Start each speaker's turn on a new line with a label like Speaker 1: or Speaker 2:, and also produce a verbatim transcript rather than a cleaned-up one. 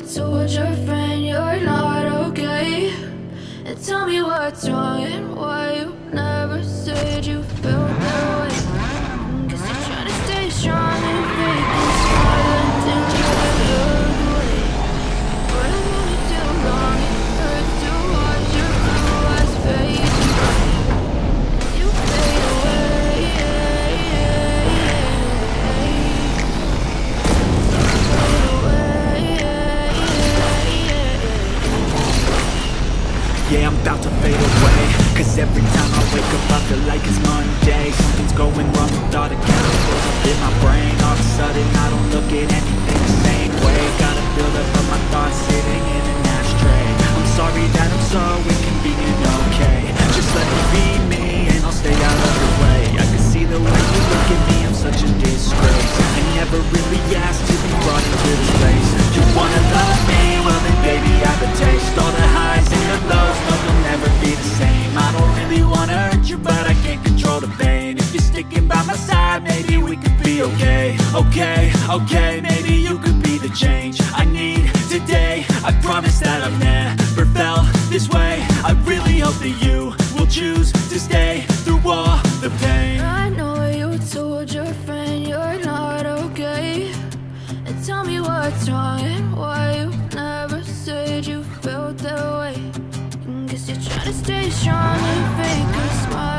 Speaker 1: told your friend you're not okay? And tell me what's wrong and why you never said you felt that way. Guess you're trying to stay strong and fake and smile until you look away. But it's only too long, it hurts to watch your blue eyes fade as you fade away.
Speaker 2: Yeah, I'm about to fade away, cause every time I wake up I feel like it's Monday. Something's going wrong with all the chemicals up in my brain. All of a sudden I don't look at anything the same way. Gotta build up of my thoughts sitting in an ashtray. I'm sorry that I'm so inconvenient, okay? Just let me be me and I'll stay out of your way. I can see the way you look at me, I'm such a disgrace. I never really asked to be brought into this place. You wanna love me? Well then baby I have a taste. All the highs and the lows, no, you'll never be the same. I don't really wanna hurt you, but I can't control the pain. If you're sticking by my side, maybe we could be okay. Okay, okay, maybe you could be the change I need today. I promise that I've never felt this way. I really hope that you will choose to stay through all the pain.
Speaker 1: I know you told your friend you're not okay. And tell me what's wrong and why you never said you felt that way. Guess you're trying to stay strong and fake a smile